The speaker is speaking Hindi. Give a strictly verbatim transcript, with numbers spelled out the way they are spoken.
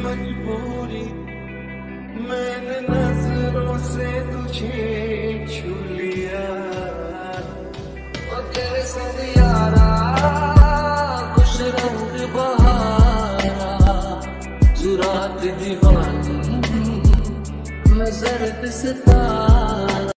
मजबूरी, मैंने नजरों से तुझे छू लिया। और तेरे संग यारा खुश रंग बहारा, तू रात दीवानी मैं जर्द सितारा।